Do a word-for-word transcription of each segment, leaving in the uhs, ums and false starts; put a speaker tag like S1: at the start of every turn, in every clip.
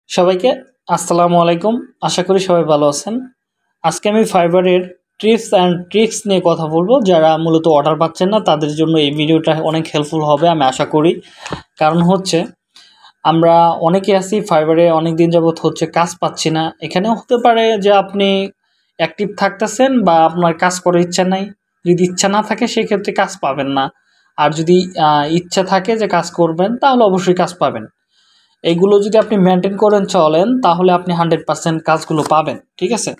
S1: সবাইকে আসসালামু আলাইকুম। আশা করি সবাই ভালো আছেন। আজকে আমি ফাইবারের টিপস অ্যান্ড ট্রিক্স নিয়ে কথা বলবো। যারা মূলত অর্ডার পাচ্ছেন না তাদের জন্য এই ভিডিওটা অনেক হেল্পফুল হবে আমি আশা করি। কারণ হচ্ছে আমরা অনেকে আছি ফাইবারে অনেক দিন যাবত হচ্ছে কাজ পাচ্ছি না। এখানেও হতে পারে যে আপনি অ্যাক্টিভ থাকতেছেন বা আপনার কাজ করার ইচ্ছা নাই। যদি ইচ্ছা না থাকে সেক্ষেত্রে কাজ পাবেন না। আর যদি ইচ্ছা থাকে যে কাজ করবেন তাহলে অবশ্যই কাজ পাবেন। এইগুলো যদি আপনি মেনটেন করেন চলেন তাহলে আপনি হান্ড্রেড পার্সেন্ট কাজগুলো পাবেন, ঠিক আছে?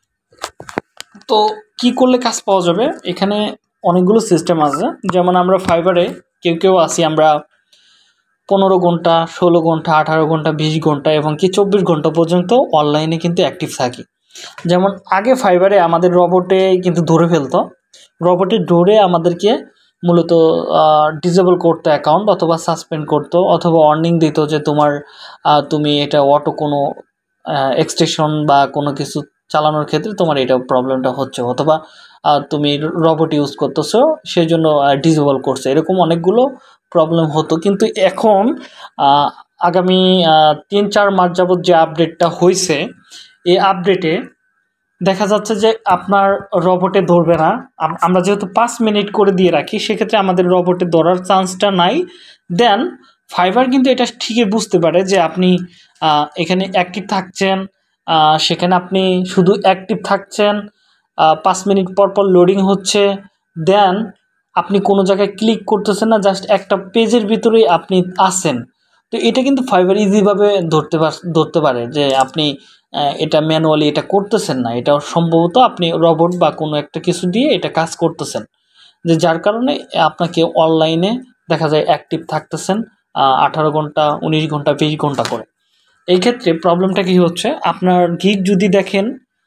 S1: তো কি করলে কাজ পাওয়া যাবে? এখানে অনেকগুলো সিস্টেম আছে। যেমন আমরা ফাইবারে কেউ কেউ আসি আমরা পনেরো ঘন্টা, ষোলো ঘন্টা, আঠারো ঘন্টা, বিশ ঘন্টা এবং কি চব্বিশ ঘন্টা পর্যন্ত অনলাইনে কিন্তু অ্যাক্টিভ থাকি। যেমন আগে ফাইবারে আমাদের রবটে কিন্তু ধরে ফেলতো। রবটে ধরে আমাদেরকে মূলত ডিসেবল করতো অ্যাকাউন্ট, অথবা সাসপেন্ড করতো, অথবা ওয়ার্নিং দিত যে তোমার তুমি এটা অটো কোনো এক্সটেনশন বা কোনো কিছু চালানোর ক্ষেত্রে তোমার এটা প্রবলেমটা হচ্ছে, অথবা তুমি রবট ইউজ করতেছো সেই জন্য ডিসেবল করছে, এরকম অনেকগুলো প্রবলেম হতো। কিন্তু এখন আগামী তিন চার মাস যাবত যে আপডেটটা হয়েছে, এই আপডেটে দেখা যাচ্ছে যে আপনার রবটে ধরবে না। আমরা যেহেতু পাঁচ মিনিট করে দিয়ে রাখি সেক্ষেত্রে আমাদের রবটে ধরার চান্সটা নাই। দেন ফাইবার কিন্তু এটা ঠিকই বুঝতে পারে যে আপনি এখানে অ্যাক্টিভ থাকছেন, সেখানে আপনি শুধু অ্যাক্টিভ থাকছেন, পাঁচ মিনিট পর পর লোডিং হচ্ছে, দেন আপনি কোনো জায়গায় ক্লিক করতেছেন না, জাস্ট একটা পেজের ভিতরেই আপনি আছেন। তো এটা কিন্তু ফাইবার ইজিভাবে ধরতে পার ধরতে পারে যে আপনি এটা ম্যানুয়ালি এটা করতেছেন না, এটা সম্ভবত আপনি রবট বা কোনো একটা কিছু দিয়ে এটা কাজ করতেছেন, যে যার কারণে আপনাকে অনলাইনে দেখা যায় অ্যাক্টিভ থাকতেছেন আঠারো ঘন্টা, উনিশ ঘন্টা, বিশ ঘন্টা করে। এই ক্ষেত্রে প্রবলেমটা কী হচ্ছে, আপনার গিগ যদি দেখেন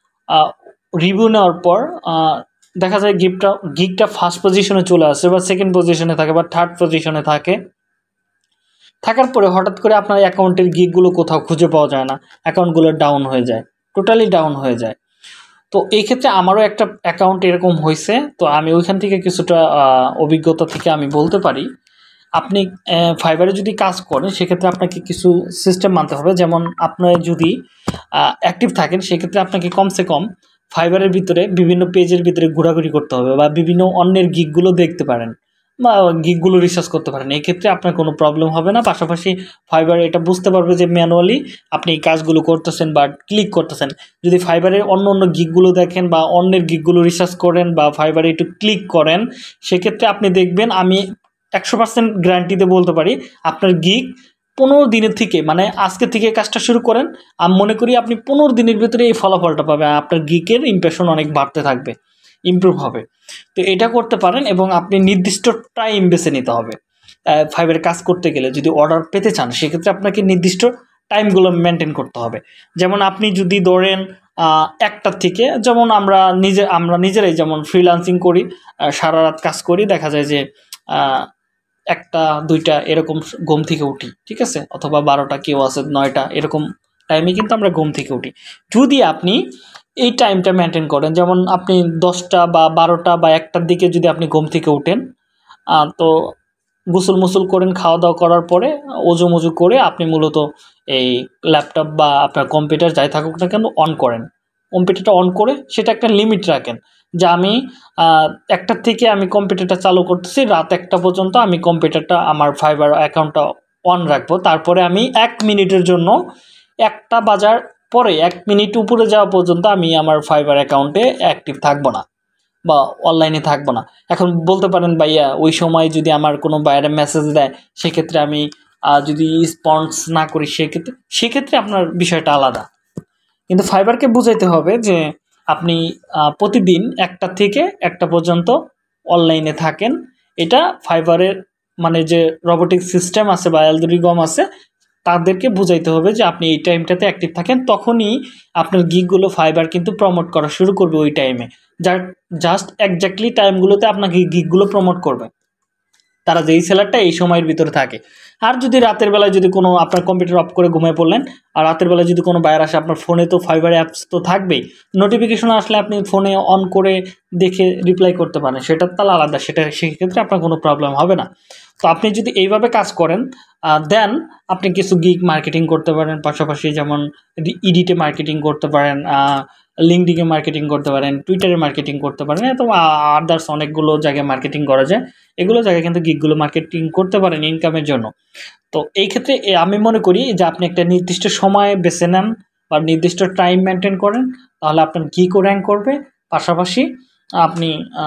S1: রিভিউ নেওয়ার পর দেখা যায় গিগটা গিগটা ফার্স্ট পজিশনে চলে আসে বা সেকেন্ড পজিশনে থাকে বা থার্ড পজিশনে থাকে। থাকার পরে হঠাৎ করে আপনার অ্যাকাউন্টের গিগগুলো কোথাও খুঁজে পাওয়া যায় না, অ্যাকাউন্টগুলো ডাউন হয়ে যায়, টোটালি ডাউন হয়ে যায়। তো এই ক্ষেত্রে আমারও একটা অ্যাকাউন্ট এরকম হয়েছে। তো আমি ওইখান থেকে কিছুটা অভিজ্ঞতা থেকে আমি বলতে পারি, আপনি ফাইবারে যদি কাজ করেন সেক্ষেত্রে আপনাকে কিছু সিস্টেম মানতে হবে। যেমন আপনার যদি অ্যাক্টিভ থাকেন সেক্ষেত্রে আপনাকে কমসে কম ফাইবারের ভিতরে বিভিন্ন পেজের ভিতরে ঘোরাঘুরি করতে হবে বা বিভিন্ন অন্যের গিগগুলো দেখতে পারেন বা গিগগুলো রিসার্চ করতে পারেন। এই ক্ষেত্রে আপনার কোনো প্রবলেম হবে না। পাশাপাশি ফাইবার এটা বুঝতে পারবে যে ম্যানুয়ালি আপনি এই কাজগুলো করতেছেন বা ক্লিক করতেছেন। যদি ফাইবারের অন্য অন্য গিগগুলো দেখেন বা অন্যের গিগগুলো রিসার্চ করেন বা ফাইবারে একটু ক্লিক করেন, সেক্ষেত্রে আপনি দেখবেন, আমি একশো পার্সেন্ট গ্যারান্টিতে বলতে পারি আপনার গিগ পনেরো দিনের থেকে, মানে আজকে থেকে কাজটা শুরু করেন, আমি মনে করি আপনি পনেরো দিনের ভিতরে এই ফলাফলটা পাবেন। আপনার গিগের ইমপ্রেশন অনেক বাড়তে থাকবে, ইমপ্রুভ হবে। তো এটা করতে পারেন এবং আপনি নির্দিষ্ট টাইম বেছে নিতে হবে ফাইবারে কাজ করতে গেলে। যদি অর্ডার পেতে চান সেক্ষেত্রে আপনাকে নির্দিষ্ট টাইমগুলো মেনটেন করতে হবে। যেমন আপনি যদি ধরেন একটার থেকে, যেমন আমরা নিজে আমরা নিজেরাই যেমন ফ্রিল্যান্সিং করি, সারা রাত কাজ করি, দেখা যায় যে একটা দুইটা এরকম ঘুম থেকে উঠি, ঠিক আছে, অথবা বারোটা, কেউ আছে নয়টা, এরকম টাইমে কিন্তু আমরা ঘুম থেকে উঠি। যদি আপনি এই টাইমটা মেনটেন করেন, যেমন আপনি দশটা বা বারোটা বা একটার দিকে যদি আপনি ঘুম থেকে উঠেন, তো গোসল মুসল করেন, খাওয়া দাওয়া করার পরে ওজু মজু করে আপনি মূলত এই ল্যাপটপ বা আপনার কম্পিউটার যাই থাকুক না কেন অন করেন। কম্পিউটারটা অন করে সেটা একটা লিমিট রাখেন যে আমি একটার থেকে আমি কম্পিউটারটা চালু করতেছি, রাত একটা পর্যন্ত আমি কম্পিউটারটা আমার ফাইবার অ্যাকাউন্টটা অন রাখবো। তারপরে আমি এক মিনিটের জন্য, একটা বাজার পরে এক মিনিট উপরে যাওয়া পর্যন্ত আমি আমার ফাইবার অ্যাকাউন্টে অ্যাক্টিভ থাকবো না বা অনলাইনে থাকবো না। এখন বলতে পারেন ভাইয়া ওই সময় যদি আমার কোনো বাইরে মেসেজ দেয় সেক্ষেত্রে আমি যদি রেসপন্স না করি সেক্ষেত্রে সেক্ষেত্রে আপনার বিষয়টা আলাদা। কিন্তু ফাইবারকে বুঝাইতে হবে যে আপনি প্রতিদিন একটা থেকে একটা পর্যন্ত অনলাইনে থাকেন। এটা ফাইবারের মানে যে রোবোটিক সিস্টেম আছে বা অ্যালগরিদম আছে তাদেরকে বুঝাইতে হবে যে আপনি এই টাইমটাতে অ্যাক্টিভ থাকেন, তখনই আপনার গিগগুলো ফাইবার কিন্তু প্রমোট করা শুরু করবে ওই টাইমে। যার জাস্ট এক্স্যাক্টলি টাইমগুলোতে আপনাকে গিগগুলো প্রমোট করবে। তারা যেই সেলারটা এই সময়ের ভিতরে থাকে। আর যদি রাতের বেলায় যদি কোনো আপনার কম্পিউটার অফ করে ঘুমিয়ে পড়লেন, আর রাতের বেলায় যদি কোনো বায়ার আসে, আপনার ফোনে তো ফাইবার অ্যাপস তো থাকবেই, নোটিফিকেশন আসলে আপনি ফোনে অন করে দেখে রিপ্লাই করতে পারেন, সেটার তাহলে আলাদা, সেটা সেক্ষেত্রে আপনার কোনো প্রবলেম হবে না। তো আপনি যদি এইভাবে কাজ করেন, দেন আপনি কিছু গিগ মার্কেটিং করতে পারেন, পাশাপাশি যেমন ইডিটে মার্কেটিং করতে পারেন, লিঙ্কডিনে মার্কেটিং করতে পারেন, টুইটারে মার্কেটিং করতে পারেন, তো আদার্স অনেকগুলো জায়গায় মার্কেটিং করা যায়। এগুলো জায়গায় কিন্তু গিগগুলো মার্কেটিং করতে পারেন ইনকামের জন্য। তো এই ক্ষেত্রে আমি মনে করি যে আপনি একটা নির্দিষ্ট সময় বেছে নেন বা নির্দিষ্ট টাইম মেনটেন করেন, তাহলে আপনার গিগও র্যাঙ্ক করবে, পাশাপাশি আপনি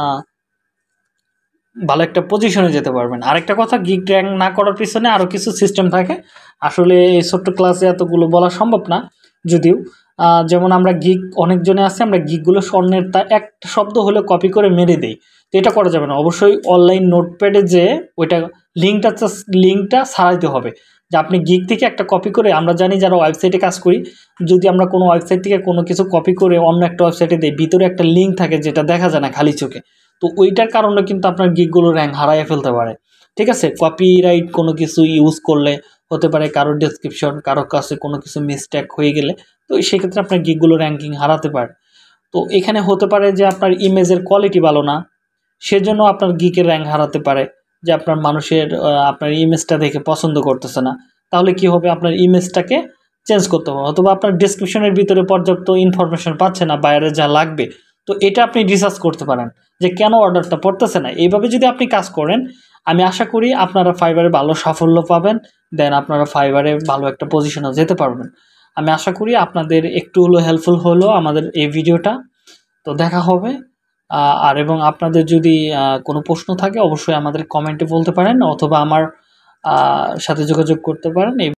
S1: ভালো একটা পজিশনে যেতে পারবেন। আরেকটা কথা, গিগ র্যাঙ্ক না করার পিছনে আরও কিছু সিস্টেম থাকে, আসলে এই ছোট্ট ক্লাসে এতগুলো বলা সম্ভব না। যদিও যেমন আমরা গিগ অনেকজনে আছে, আমরা গিগগুলো স্বর্ণের তা একটা শব্দ হলে কপি করে মেরে দিই, তো এটা করা যাবে না। অবশ্যই অনলাইন নোটপ্যাডে যে ওইটা লিঙ্কটা লিঙ্কটা ছাড়াইতে হবে, যে আপনি গিগ থেকে একটা কপি করে, আমরা জানি যারা ওয়েবসাইটে কাজ করি, যদি আমরা কোনো ওয়েবসাইট থেকে কোনো কিছু কপি করে অন্য একটা ওয়েবসাইটে দিই, ভিতরে একটা লিঙ্ক থাকে যেটা দেখা যায় না খালি চোখে, তো ওইটার কারণে কিন্তু আপনার গিগগুলো র্যাঙ্ক হারাইয়ে ফেলতে পারে। ঠিক আছে, কপিরাইট কোনো কিছু ইউজ করলে হতে পারে, কারোর ডেসক্রিপশন, কারোর কাছে কোনো কিছু মিস্টেক হয়ে গেলে, তো সেক্ষেত্রে আপনার গিগগুলো র্যাঙ্কিং হারাতে পারে। তো এখানে হতে পারে যে আপনার ইমেজের কোয়ালিটি ভালো না, সেজন্য আপনার গিগের র্যাঙ্ক হারাতে পারে, যে আপনার মানুষের আপনার ইমেজটা দেখে পছন্দ করতেছে না, তাহলে কি হবে, আপনার ইমেজটাকে চেঞ্জ করতে হবে, অথবা আপনার ডেসক্রিপশনের ভিতরে পর্যাপ্ত ইনফরমেশন পাচ্ছে না বাইরে যা লাগবে, তো এটা আপনি রিসার্চ করতে পারেন যে কেন অর্ডারটা পড়তেছে না। এইভাবে যদি আপনি কাজ করেন, আমি আশা করি আপনারা ফাইবারে ভালো সাফল্য পাবেন, দেন আপনারা ফাইবারে ভালো একটা পজিশনে যেতে পারবেন। আমি আশা করি আপনাদের একটু হলো হেল্পফুল হলো আমাদের এই ভিডিওটা। তো দেখা হবে, আর এবং আপনাদের যদি কোনো প্রশ্ন থাকে অবশ্যই আমাদের কমেন্টে বলতে পারেন, অথবা আমার সাথে যোগাযোগ করতে পারেন।